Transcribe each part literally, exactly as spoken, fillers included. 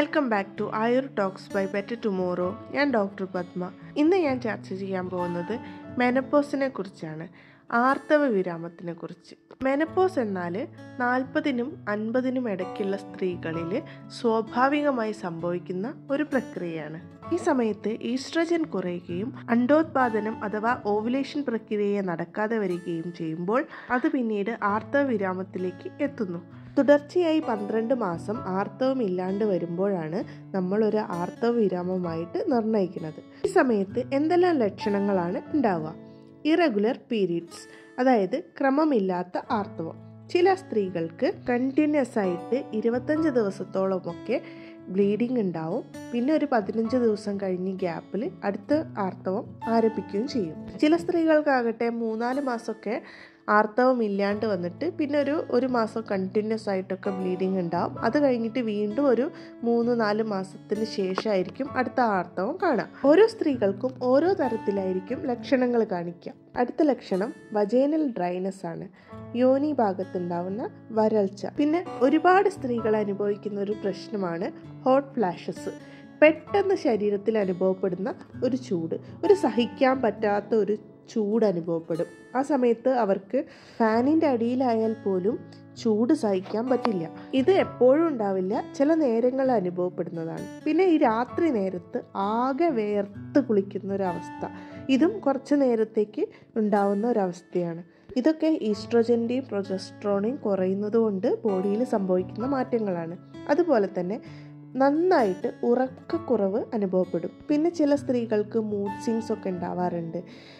Welcome back to Ayur talks by better tomorrow. ഞാൻ doctor Padma. ഇന്ന് ഞാൻ ചർച്ച ചെയ്യാൻ പോകുന്നത് മെനപ്പോസിനെ കുറിച്ചാണ്, ആർത്തവ വിരാമത്തിനെ കുറിച്ച്. മെനപ്പോസ് എന്നാൽ നാൽപ്പതിനും അൻപതിനും ഇടയ്ക്കുള്ള സ്ത്രീകളിൽ സ്വാഭാവികമായി സംഭവിക്കുന്ന ഒരു പ്രക്രിയയാണ്. ഈ സമയത്ത് ഈസ്ട്രജൻ കുറയുകയും അണ്ഡോത്പാദനം അഥവാ ഓവുലേഷൻ പ്രക്രിയ നടക്കാതെ വരികയും ചെയ്യുമ്പോൾ അത് പിന്നീട് ആർത്തവ വിരാമത്തിലേക്ക് എത്തുന്നു. തുടർച്ചയായി പന്ത്രണ്ട് മാസം ആർത്തവം ഇല്ലാണ്ട് വരുമ്പോഴാണ് നമ്മളൊരു ആർത്തവ വിരാമമായിട്ട് നിർണ്ണയിക്കുന്നത്. ഈ സമയത്ത് എന്തെല്ലാം ലക്ഷണങ്ങളാണ് ഉണ്ടാവുക? ഇറഗുലർ പീരീഡ്സ്, അതായത് ക്രമമില്ലാത്ത ആർത്തവം. ചില സ്ത്രീകൾക്ക് കണ്ടിന്യൂസ് ആയിട്ട് ഇരുപത്തഞ്ച് ദിവസത്തോളമൊക്കെ ബ്ലീഡിങ് ഉണ്ടാവും. പിന്നെ ഒരു പതിനഞ്ച് ദിവസം കഴിഞ്ഞ് ഗ്യാപ്പിൽ അടുത്ത ആർത്തവം ആരംഭിക്കുകയും ചെയ്യും. ചില സ്ത്രീകൾക്കാകട്ടെ മൂന്നാല് മാസമൊക്കെ ആർത്തവം ഇല്ലാണ്ട് വന്നിട്ട് പിന്നെ ഒരു ഒരു മാസം കണ്ടിന്യൂസ് ആയിട്ടൊക്കെ ബ്ലീഡിങ് ഉണ്ടാവും. അത് കഴിഞ്ഞിട്ട് വീണ്ടും ഒരു മൂന്ന് നാല് മാസത്തിന് ശേഷമായിരിക്കും അടുത്ത ആർത്തവം കാണാം. ഓരോ സ്ത്രീകൾക്കും ഓരോ തരത്തിലായിരിക്കും ലക്ഷണങ്ങൾ കാണിക്കുക. അടുത്ത ലക്ഷണം വജൈനൽ ഡ്രൈനസ് ആണ്, യോനി ഭാഗത്തുണ്ടാവുന്ന വരൾച്ച. പിന്നെ ഒരുപാട് സ്ത്രീകൾ അനുഭവിക്കുന്ന ഒരു പ്രശ്നമാണ് ഹോട്ട് ഫ്ലാഷസ്. പെട്ടെന്ന് ശരീരത്തിൽ അനുഭവപ്പെടുന്ന ഒരു ചൂട്, ഒരു സഹിക്കാൻ പറ്റാത്ത ഒരു ചൂട് അനുഭവപ്പെടും. ആ സമയത്ത് അവർക്ക് ഫാനിൻ്റെ അടിയിലായാൽ പോലും ചൂട് സഹിക്കാൻ പറ്റില്ല. ഇത് എപ്പോഴും ഉണ്ടാവില്ല, ചില നേരങ്ങൾ അനുഭവപ്പെടുന്നതാണ്. പിന്നെ ഈ രാത്രി നേരത്ത് ആകെ വേർത്ത് കുളിക്കുന്ന ഒരവസ്ഥ, ഇതും കുറച്ച് നേരത്തേക്ക് ഉണ്ടാവുന്ന ഒരവസ്ഥയാണ്. ഇതൊക്കെ ഈസ്ട്രോജൻ്റെയും പ്രൊജസ്ട്രോണയും കുറയുന്നത് കൊണ്ട് ബോഡിയിൽ സംഭവിക്കുന്ന മാറ്റങ്ങളാണ്. അതുപോലെ തന്നെ നന്നായിട്ട് ഉറക്കക്കുറവ് അനുഭവപ്പെടും. പിന്നെ ചില സ്ത്രീകൾക്ക് മൂഡ് സ്വിങ്സ് ഒക്കെ ഉണ്ടാവാറുണ്ട്.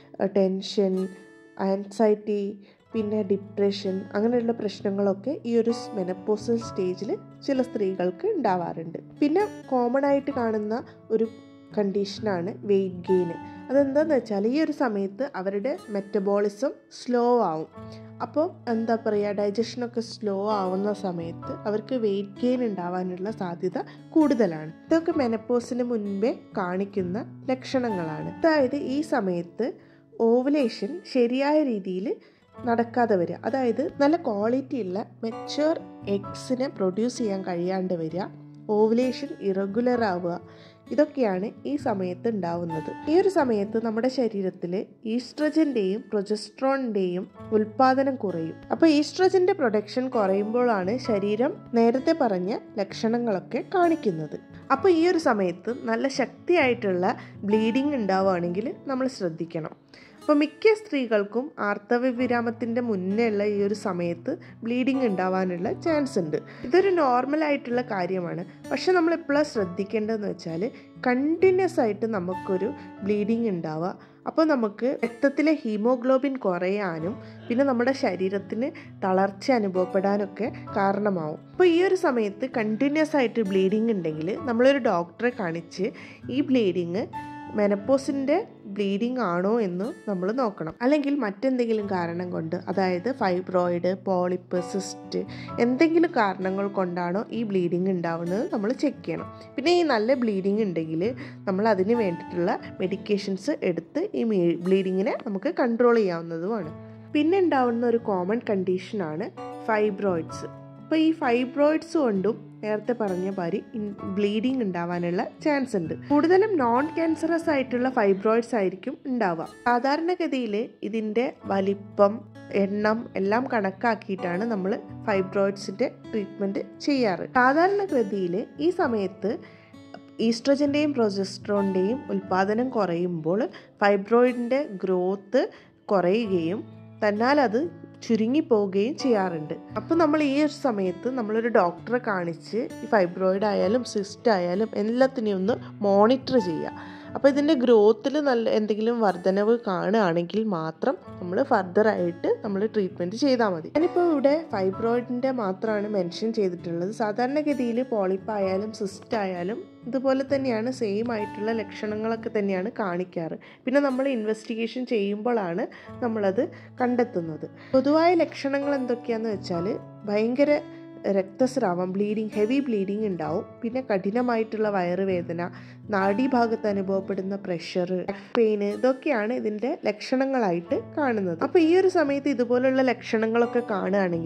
ടെൻഷൻ, ആൻസൈറ്റി, പിന്നെ ഡിപ്രഷൻ, അങ്ങനെയുള്ള പ്രശ്നങ്ങളൊക്കെ ഈ ഒരു മെനപ്പോസൽ സ്റ്റേജിൽ ചില സ്ത്രീകൾക്ക് ഉണ്ടാവാറുണ്ട്. പിന്നെ കോമൺ ആയിട്ട് കാണുന്ന ഒരു കണ്ടീഷനാണ് വെയിറ്റ് ഗെയിന്. അതെന്താണെന്ന് വെച്ചാൽ ഈ ഒരു സമയത്ത് അവരുടെ മെറ്റബോളിസം സ്ലോ ആവും. അപ്പോൾ എന്താ പറയുക, ഡൈജഷനൊക്കെ സ്ലോ ആവുന്ന സമയത്ത് അവർക്ക് വെയിറ്റ് ഗെയിൻ ഉണ്ടാവാനുള്ള സാധ്യത കൂടുതലാണ്. ഇതൊക്കെ മെനപ്പോസിന് മുൻപേ കാണിക്കുന്ന ലക്ഷണങ്ങളാണ്. അതായത് ഈ സമയത്ത് ഓവുലേഷൻ ശരിയായ രീതിയിൽ നടക്കാതെ വരിക, അതായത് നല്ല ക്വാളിറ്റിയുള്ള മെച്യൂർ എഗ്സിനെ പ്രൊഡ്യൂസ് ചെയ്യാൻ കഴിയാണ്ട് വരിക, ഓവുലേഷൻ ഇറഗുലർ ആവുക, ഇതൊക്കെയാണ് ഈ സമയത്ത് ഉണ്ടാവുന്നത്. ഈ ഒരു സമയത്ത് നമ്മുടെ ശരീരത്തിൽ ഈസ്ട്രജന്റെയും പ്രൊജസ്ട്രോണിന്റെയും ഉൽപാദനം കുറയും. അപ്പോൾ ഈസ്ട്രജന്റെ പ്രൊഡക്ഷൻ കുറയുമ്പോഴാണ് ശരീരം നേരത്തെ പറഞ്ഞ ലക്ഷണങ്ങളൊക്കെ കാണിക്കുന്നത്. അപ്പോൾ ഈ ഒരു സമയത്ത് നല്ല ശക്തിയായിട്ടുള്ള ബ്ലീഡിങ് ഉണ്ടാവുകയാണെങ്കിൽ നമ്മൾ ശ്രദ്ധിക്കണം. അപ്പോൾ മിക്ക സ്ത്രീകൾക്കും ആർത്തവ വിരാമത്തിൻ്റെ മുന്നേ ഉള്ള ഈ ഒരു സമയത്ത് ബ്ലീഡിങ് ഉണ്ടാവാനുള്ള ചാൻസ് ഉണ്ട്. ഇതൊരു നോർമൽ ആയിട്ടുള്ള കാര്യമാണ്. പക്ഷെ നമ്മൾ എപ്പോഴാണ് ശ്രദ്ധിക്കേണ്ടതെന്ന് വെച്ചാൽ കണ്ടിന്യൂസ് ആയിട്ട് നമുക്കൊരു ബ്ലീഡിങ് ഉണ്ടാവുക, അപ്പോൾ നമുക്ക് രക്തത്തിലെ ഹീമോഗ്ലോബിൻ കുറയാനും പിന്നെ നമ്മുടെ ശരീരത്തിന് തളർച്ച അനുഭവപ്പെടാനൊക്കെ കാരണമാവും. അപ്പോൾ ഈ ഒരു സമയത്ത് കണ്ടിന്യൂസ് ആയിട്ട് ബ്ലീഡിങ് ഉണ്ടെങ്കിൽ നമ്മളൊരു ഡോക്ടറെ കാണിച്ച് ഈ ബ്ലീഡിങ് മെനപ്പോസിൻ്റെ ബ്ലീഡിങ് ആണോ എന്ന് നമ്മൾ നോക്കണം. അല്ലെങ്കിൽ മറ്റെന്തെങ്കിലും കാരണം കൊണ്ട്, അതായത് ഫൈബ്രോയിഡ്, പോളിപ്പ്, സിസ്റ്റ്, എന്തെങ്കിലും കാരണങ്ങൾ കൊണ്ടാണോ ഈ ബ്ലീഡിങ് ഉണ്ടാവുന്നത് നമ്മൾ ചെക്ക് ചെയ്യണം. പിന്നെ ഈ നല്ല ബ്ലീഡിങ് ഉണ്ടെങ്കിൽ നമ്മൾ അതിന് വേണ്ടിയിട്ടുള്ള മെഡിക്കേഷൻസ് എടുത്ത് ഈ ബ്ലീഡിങ്ങിനെ നമുക്ക് കൺട്രോൾ ചെയ്യാവുന്നതുമാണ്. പിന്നെ ഉണ്ടാവുന്ന ഒരു കോമൺ കണ്ടീഷനാണ് ഫൈബ്രോയിഡ്സ്. അപ്പോൾ ഈ ഫൈബ്രോയിഡ്സ് കൊണ്ടും നേരത്തെ പറഞ്ഞ മാതിരി ബ്ലീഡിങ് ഉണ്ടാവാനുള്ള ചാൻസ് ഉണ്ട്. കൂടുതലും നോൺ ക്യാൻസറസ് ആയിട്ടുള്ള ഫൈബ്രോയിഡ്സ് ആയിരിക്കും ഉണ്ടാവുക. സാധാരണഗതിയിൽ ഇതിൻ്റെ വലിപ്പം, എണ്ണം എല്ലാം കണക്കാക്കിയിട്ടാണ് നമ്മൾ ഫൈബ്രോയിഡ്സിൻ്റെ ട്രീറ്റ്മെൻറ്റ് ചെയ്യാറ്. സാധാരണഗതിയിൽ ഈ സമയത്ത് ഈസ്ട്രജൻ്റെയും പ്രൊജസ്ട്രോണിൻ്റെയും ഉൽപാദനം കുറയുമ്പോൾ ഫൈബ്രോയിഡിൻ്റെ ഗ്രോത്ത് കുറയുകയും തന്നാൽ അത് ചുരുങ്ങിപ്പോവുകയും ചെയ്യാറുണ്ട്. അപ്പോൾ നമ്മൾ ഈ ഒരു സമയത്ത് നമ്മളൊരു ഡോക്ടറെ കാണിച്ച് ഈ ഫൈബ്രോയിഡ് ആയാലും സിസ്റ്റ് ആയാലും എല്ലാത്തിനെയും ഒന്ന് മോണിറ്റർ ചെയ്യുക. അപ്പോൾ ഇതിൻ്റെ ഗ്രോത്തിൽ നല്ല എന്തെങ്കിലും വർധനവ് കാണുകയാണെങ്കിൽ മാത്രം നമ്മൾ ഫർദറായിട്ട് നമ്മൾ ട്രീറ്റ്മെൻറ്റ് ചെയ്താൽ മതി. ഞാനിപ്പോൾ ഇവിടെ ഫൈബ്രോയിഡിൻ്റെ മാത്രമാണ് മെൻഷൻ ചെയ്തിട്ടുള്ളത്. സാധാരണഗതിയിൽ പോളിപ്പായാലും സിസ്റ്റ് ആയാലും ഇതുപോലെ തന്നെയാണ്, സെയിം ആയിട്ടുള്ള ലക്ഷണങ്ങളൊക്കെ തന്നെയാണ് കാണിക്കാറ്. പിന്നെ നമ്മൾ ഇൻവെസ്റ്റിഗേഷൻ ചെയ്യുമ്പോഴാണ് നമ്മളത് കണ്ടെത്തുന്നത്. പൊതുവായ ലക്ഷണങ്ങൾ എന്തൊക്കെയാണെന്ന് വെച്ചാൽ ഭയങ്കര രക്തസ്രാവം, ബ്ലീഡിങ്, ഹെവി ബ്ലീഡിങ് ഉണ്ടാവും. പിന്നെ കഠിനമായിട്ടുള്ള വയറുവേദന, നാഡീഭാഗത്ത് അനുഭവപ്പെടുന്ന പ്രഷർ, ബാക്ക് പെയിന്, ഇതൊക്കെയാണ് ഇതിൻ്റെ ലക്ഷണങ്ങളായിട്ട് കാണുന്നത്. അപ്പോൾ ഈ ഒരു സമയത്ത് ഇതുപോലുള്ള ലക്ഷണങ്ങളൊക്കെ കാണുകയാണെങ്കിൽ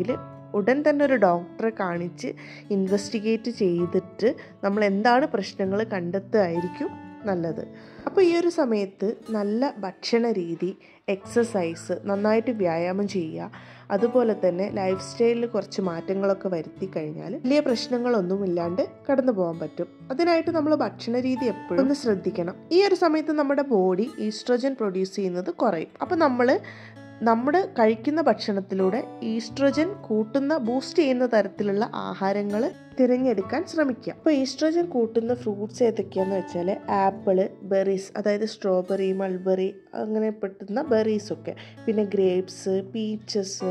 ഉടൻ തന്നെ ഒരു ഡോക്ടറെ കാണിച്ച് ഇൻവെസ്റ്റിഗേറ്റ് ചെയ്തിട്ട് നമ്മൾ എന്താണ് പ്രശ്നങ്ങൾ കണ്ടെത്തുകയായിരിക്കും നല്ലത്. അപ്പോൾ ഈ ഒരു സമയത്ത് നല്ല ഭക്ഷണ രീതി, എക്സസൈസ്, നന്നായിട്ട് വ്യായാമം ചെയ്യുക, അതുപോലെ തന്നെ ലൈഫ് സ്റ്റൈലിൽ കുറച്ച് മാറ്റങ്ങളൊക്കെ വരുത്തി കഴിഞ്ഞാൽ വലിയ പ്രശ്നങ്ങളൊന്നുമില്ലാണ്ട് കടന്നു പോകാൻ പറ്റും. അതിനായിട്ട് നമ്മൾ ഭക്ഷണ രീതി എപ്പോഴും ഒന്ന് ശ്രദ്ധിക്കണം. ഈ ഒരു സമയത്ത് നമ്മുടെ ബോഡി ഈസ്ട്രോജൻ പ്രൊഡ്യൂസ് ചെയ്യുന്നത് കുറയും. അപ്പോൾ നമ്മൾ നമ്മുടെ കഴിക്കുന്ന ഭക്ഷണത്തിലൂടെ ഈസ്ട്രോജൻ കൂട്ടുന്ന, ബൂസ്റ്റ് ചെയ്യുന്ന തരത്തിലുള്ള ആഹാരങ്ങൾ തിരഞ്ഞെടുക്കാൻ ശ്രമിക്കുക. അപ്പോൾ ഈസ്ട്രോജൻ കൂട്ടുന്ന ഫ്രൂട്ട്സ് ഏതൊക്കെയാന്ന് വെച്ചാൽ ആപ്പിള്, ബെറീസ്, അതായത് സ്ട്രോബെറി, മൾബെറി അങ്ങനെ പെട്ടുന്ന ബെറീസൊക്കെ, പിന്നെ ഗ്രേപ്സ്, പീച്ചസ്,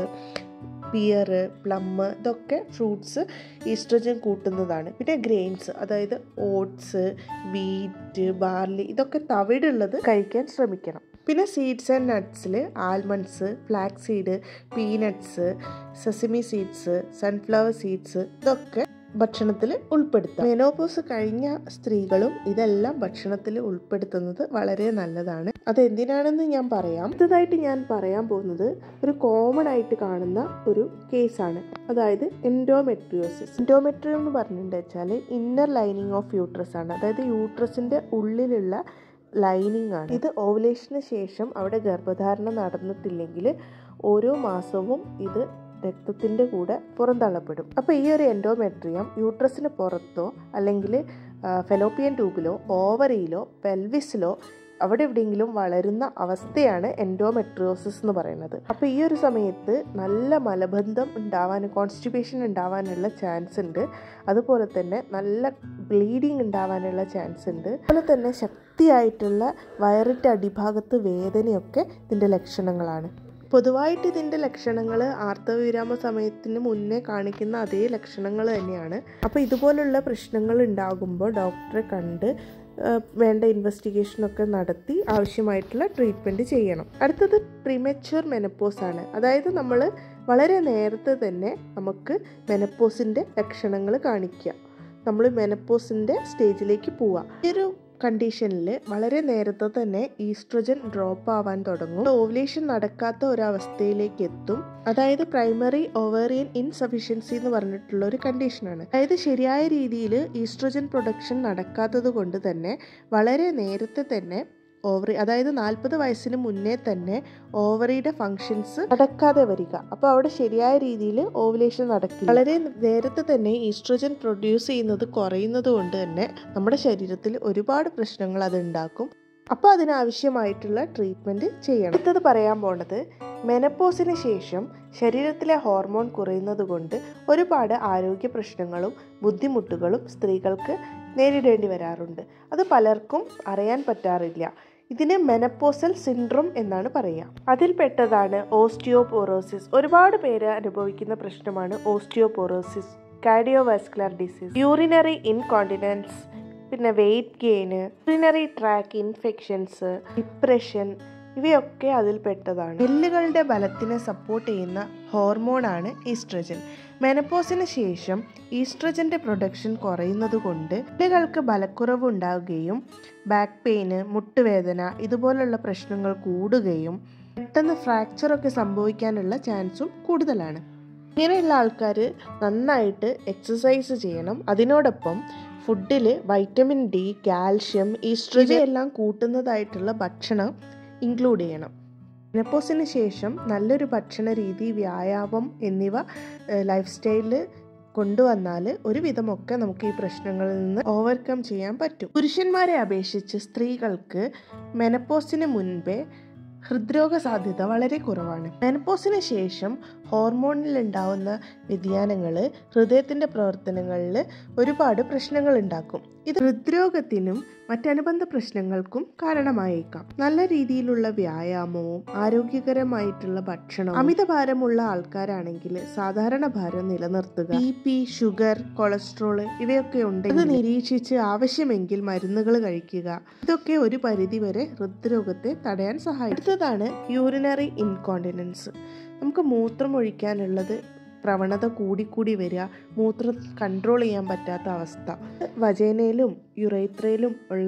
പിയർ, പ്ലം, ഇതൊക്കെ ഫ്രൂട്ട്സ് ഈസ്ട്രോജൻ കൂട്ടുന്നതാണ്. പിന്നെ ഗ്രെയിൻസ്, അതായത് ഓട്സ്, വീറ്റ്, ബാർലി, ഇതൊക്കെ തവിടുള്ളത് കഴിക്കാൻ ശ്രമിക്കണം. പിന്നെ സീഡ്സ് ആൻഡ് നട്ട്സിൽ almonds, flax seed, peanuts, sesame seeds, sunflower seeds ഇതൊക്കെ ഭക്ഷണത്തിൽ ഉൾപ്പെടുത്താം. മെനോപോസ് കഴിഞ്ഞ സ്ത്രീകളും ഇതെല്ലാം ഭക്ഷണത്തിൽ ഉൾപ്പെടുത്തുന്നത് വളരെ നല്ലതാണ്. അതെന്തിനാണെന്ന് ഞാൻ പറയാം. അടുത്തതായിട്ട് ഞാൻ പറയാൻ പോകുന്നത് ഒരു കോമൺ ആയിട്ട് കാണുന്ന ഒരു കേസാണ്, അതായത് എൻഡോമെട്രിയോസിസ്. എൻഡോമെട്രിയം എന്ന് പറഞ്ഞിട്ട് വെച്ചാൽ ഇന്നർ ലൈനിങ് ഓഫ് യൂട്രസ് ആണ്, അതായത് യൂട്രസിന്റെ ഉള്ളിലുള്ള ലൈനിങ് ആണ്. ഇത് ഓവുലേഷന് ശേഷം അവിടെ ഗർഭധാരണം നടന്നിട്ടില്ലെങ്കിൽ ഓരോ മാസവും ഇത് രക്തത്തിൻ്റെ കൂടെ പുറന്തള്ളപ്പെടും. അപ്പോൾ ഈ ഒരു എൻഡോമെട്രിയം യൂട്രസിന് പുറത്തോ അല്ലെങ്കിൽ ഫെലോപ്പിയൻ ട്യൂബിലോ ഓവറിയിലോ പെൽവിസിലോ അവിടെ എവിടെയെങ്കിലും വളരുന്ന അവസ്ഥയാണ് എൻഡോമെട്രിയോസിസ് എന്ന് പറയുന്നത്. അപ്പോൾ ഈ ഒരു സമയത്ത് നല്ല മലബന്ധം ഉണ്ടാവാൻ, കോൺസ്റ്റിപ്പേഷൻ ഉണ്ടാവാനുള്ള ചാൻസ് ഉണ്ട്. അതുപോലെ തന്നെ നല്ല ബ്ലീഡിങ് ഉണ്ടാവാനുള്ള ചാൻസ് ഉണ്ട്. അതുപോലെ തന്നെ ശക്തിയായിട്ടുള്ള വയറിൻ്റെ അടിഭാഗത്ത് വേദനയൊക്കെ ഇതിൻ്റെ ലക്ഷണങ്ങളാണ്. പൊതുവായിട്ട് ഇതിൻ്റെ ലക്ഷണങ്ങൾ ആർത്തവവിരാമ സമയത്തിന് മുന്നേ കാണിക്കുന്ന അതേ ലക്ഷണങ്ങൾ തന്നെയാണ്. അപ്പോൾ ഇതുപോലുള്ള പ്രശ്നങ്ങൾ ഉണ്ടാകുമ്പോൾ ഡോക്ടറെ കണ്ട് വേണ്ട ഇൻവെസ്റ്റിഗേഷനൊക്കെ നടത്തി ആവശ്യമായിട്ടുള്ള ട്രീറ്റ്മെൻറ്റ് ചെയ്യണം. അടുത്തത് പ്രീമച്യൂർ മെനപ്പോസ് ആണ്. അതായത് നമ്മൾ വളരെ നേരത്തെ തന്നെ നമുക്ക് മെനപ്പോസിൻ്റെ ലക്ഷണങ്ങൾ കാണിക്കുക, നമ്മൾ മെനപ്പോസിൻ്റെ സ്റ്റേജിലേക്ക് പോവുക. ഈ ഒരു കണ്ടീഷനിൽ വളരെ നേരത്തെ തന്നെ ഈസ്ട്രോജൻ ഡ്രോപ്പ് ആവാൻ തുടങ്ങും. ഓവുലേഷൻ നടക്കാത്ത ഒരവസ്ഥയിലേക്ക് എത്തും. അതായത് പ്രൈമറി ഓവേറിയൻ ഇൻസഫിഷ്യൻസി എന്ന് പറഞ്ഞിട്ടുള്ള ഒരു കണ്ടീഷനാണ്. അതായത് ശരിയായ രീതിയിൽ ഈസ്ട്രോജൻ പ്രൊഡക്ഷൻ നടക്കാത്തത് കൊണ്ട് തന്നെ വളരെ നേരത്തെ തന്നെ ഓവറി, അതായത് നാൽപ്പത് വയസ്സിന് മുന്നേ തന്നെ ഓവറിയുടെ ഫങ്ഷൻസ് നടക്കാതെ വരിക. അപ്പോൾ അവിടെ ശരിയായ രീതിയിൽ ഓവുലേഷൻ നടക്കില്ല. വളരെ നേരത്തെ തന്നെ ഈസ്ട്രോജൻ പ്രൊഡ്യൂസ് ചെയ്യുന്നത് കുറയുന്നത് കൊണ്ട് തന്നെ നമ്മുടെ ശരീരത്തിൽ ഒരുപാട് പ്രശ്നങ്ങൾ അത് ഉണ്ടാക്കും. അപ്പോൾ അതിനാവശ്യമായിട്ടുള്ള ട്രീറ്റ്മെൻറ്റ് ചെയ്യണം. അടുത്തത് പറയാൻ പോണത് മെനപ്പോസിന് ശേഷം ശരീരത്തിലെ ഹോർമോൺ കുറയുന്നത് കൊണ്ട് ഒരുപാട് ആരോഗ്യ പ്രശ്നങ്ങളും ബുദ്ധിമുട്ടുകളും സ്ത്രീകൾക്ക് നേരിടേണ്ടി വരാറുണ്ട്. അത് പലർക്കും അറിയാൻ പറ്റാറില്ല. ഇതിനെ മെനപ്പോസൽ സിൻഡ്രോം എന്നാണ് പറയുക. അതിൽപ്പെട്ടതാണ് ഓസ്റ്റിയോപോറോസിസ്. ഒരുപാട് പേര് അനുഭവിക്കുന്ന പ്രശ്നമാണ് osteoporosis, cardiovascular disease, urinary incontinence, പിന്നെ weight gain, urinary tract infections, depression, ഇവയൊക്കെ അതിൽപ്പെട്ടതാണ്. എല്ലുകളുടെ ബലത്തിനെ സപ്പോർട്ട് ചെയ്യുന്ന ഹോർമോണാണ് ഈസ്ട്രജൻ. മെനപ്പോസിന് ശേഷം ഈസ്ട്രജൻ്റെ പ്രൊഡക്ഷൻ കുറയുന്നത് കൊണ്ട് എല്ലുകൾക്ക് ബലക്കുറവ് ഉണ്ടാവുകയും ബാക്ക് പെയിന്, മുട്ടുവേദന ഇതുപോലുള്ള പ്രശ്നങ്ങൾ കൂടുകയും പെട്ടെന്ന് ഫ്രാക്ചറൊക്കെ സംഭവിക്കാനുള്ള ചാൻസും കൂടുതലാണ്. ഇങ്ങനെയുള്ള ആൾക്കാർ നന്നായിട്ട് എക്സസൈസ് ചെയ്യണം. അതിനോടൊപ്പം ഫുഡിൽ വൈറ്റമിൻ ഡി, കാൽഷ്യം, ഈസ്ട്രജൻ എല്ലാം കൂട്ടുന്നതായിട്ടുള്ള ഭക്ഷണം ഇൻക്ലൂഡ് ചെയ്യണം. മെനപ്പോസിന് ശേഷം നല്ലൊരു ഭക്ഷണ രീതി, വ്യായാമം എന്നിവ ലൈഫ് സ്റ്റൈലിൽ കൊണ്ടുവന്നാൽ ഒരുവിധമൊക്കെ നമുക്ക് ഈ പ്രശ്നങ്ങളിൽ നിന്ന് ഓവർകം ചെയ്യാൻ പറ്റും. പുരുഷന്മാരെ അപേക്ഷിച്ച് സ്ത്രീകൾക്ക് മെനപ്പോസിന് മുൻപേ ഹൃദ്രോഗ സാധ്യത വളരെ കുറവാണ്. മെനപ്പോസിന് ശേഷം ഹോർമോണിൽ ഉണ്ടാവുന്ന വ്യതിയാനങ്ങൾ ഹൃദയത്തിൻ്റെ പ്രവർത്തനങ്ങളിൽ ഒരുപാട് പ്രശ്നങ്ങൾ ഉണ്ടാക്കും. ഇത് ഹൃദ്രോഗത്തിനും മറ്റനുബന്ധ പ്രശ്നങ്ങൾക്കും കാരണമായേക്കാം. നല്ല രീതിയിലുള്ള വ്യായാമവും ആരോഗ്യകരമായിട്ടുള്ള ഭക്ഷണവും, അമിതഭാരമുള്ള ആൾക്കാരാണെങ്കിൽ സാധാരണ ഭാരം നിലനിർത്തുക, ബി പി, ഷുഗർ, കൊളസ്ട്രോൾ ഇവയൊക്കെ ഉണ്ടെങ്കിൽ ഇത് നിരീക്ഷിച്ച് ആവശ്യമെങ്കിൽ മരുന്നുകൾ കഴിക്കുക. ഇതൊക്കെ ഒരു പരിധിവരെ ഹൃദ്രോഗത്തെ തടയാൻ സഹായിക്കും. അടുത്തതാണ് യൂറിനറി ഇൻകോണ്ടിനൻസ്. നമുക്ക് മൂത്രം ഒഴിക്കാനുള്ളത് പ്രവണത കൂടിക്കൂടി വരിക, മൂത്രം കൺട്രോൾ ചെയ്യാൻ പറ്റാത്ത അവസ്ഥ. വജൈനയിലും യുറേത്രയിലും ഉള്ള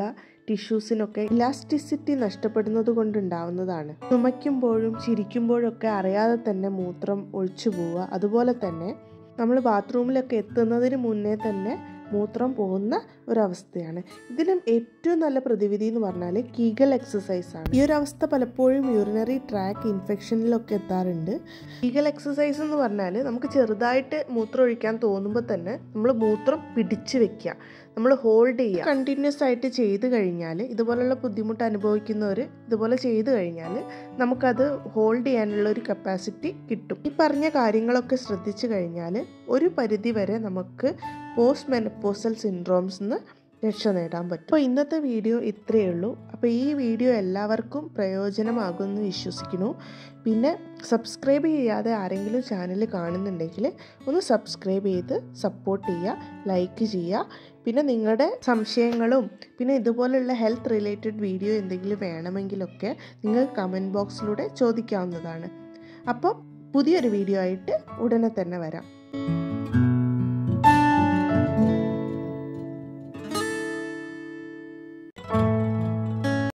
ടിഷ്യൂസിനൊക്കെ ഇലാസ്റ്റിസിറ്റി നഷ്ടപ്പെടുന്നത് കൊണ്ടുണ്ടാവുന്നതാണ്. ചുമയ്ക്കുമ്പോഴും ചിരിക്കുമ്പോഴൊക്കെ അറിയാതെ തന്നെ മൂത്രം ഒഴിച്ചു പോവുക, അതുപോലെ തന്നെ നമ്മൾ ബാത്റൂമിലൊക്കെ എത്തുന്നതിന് മുന്നേ തന്നെ മൂത്രം പോകുന്ന ഒരവസ്ഥയാണ്. ഇതിനും ഏറ്റവും നല്ല പ്രതിവിധി എന്ന് പറഞ്ഞാൽ കീഗൽ എക്സസൈസ് ആണ്. ഈ ഒരു അവസ്ഥ പലപ്പോഴും യൂറിനറി ട്രാക്ക് ഇൻഫെക്ഷനിലൊക്കെ എത്താറുണ്ട്. കീഗൽ എക്സസൈസ് എന്ന് പറഞ്ഞാൽ നമുക്ക് ചെറുതായിട്ട് മൂത്രം ഒഴിക്കാൻ തോന്നുമ്പോൾ തന്നെ നമ്മൾ മൂത്രം പിടിച്ച് വെക്കുക, നമ്മൾ ഹോൾഡ് ചെയ്യുക. കണ്ടിന്യൂസ് ആയിട്ട് ചെയ്ത് കഴിഞ്ഞാൽ, ഇതുപോലുള്ള ബുദ്ധിമുട്ട് അനുഭവിക്കുന്നവർ ഇതുപോലെ ചെയ്ത് കഴിഞ്ഞാൽ നമുക്കത് ഹോൾഡ് ചെയ്യാനുള്ള ഒരു കപ്പാസിറ്റി കിട്ടും. ഈ പറഞ്ഞ കാര്യങ്ങളൊക്കെ ശ്രദ്ധിച്ചു കഴിഞ്ഞാൽ ഒരു പരിധി വരെ നമുക്ക് പോസ്റ്റ് മെനപ്പോസൽ സിൻഡ്രോംസിന് രക്ഷ നേടാൻ പറ്റും. അപ്പോൾ ഇന്നത്തെ വീഡിയോ ഇത്രയേ ഉള്ളൂ. അപ്പോൾ ഈ വീഡിയോ എല്ലാവർക്കും പ്രയോജനമാകുമെന്ന് വിശ്വസിക്കുന്നു. പിന്നെ സബ്സ്ക്രൈബ് ചെയ്യാതെ ആരെങ്കിലും ചാനൽ കാണുന്നുണ്ടെങ്കിൽ ഒന്ന് സബ്സ്ക്രൈബ് ചെയ്ത് സപ്പോർട്ട് ചെയ്യുക, ലൈക്ക് ചെയ്യുക. പിന്നെ നിങ്ങളുടെ സംശയങ്ങളും പിന്നെ ഇതുപോലുള്ള ഹെൽത്ത് റിലേറ്റഡ് വീഡിയോ എന്തെങ്കിലും വേണമെങ്കിലൊക്കെ നിങ്ങൾ കമൻറ്റ് ബോക്സിലൂടെ ചോദിക്കാവുന്നതാണ്. അപ്പോൾ പുതിയൊരു വീഡിയോ ആയിട്ട് ഉടനെ തന്നെ വരാം.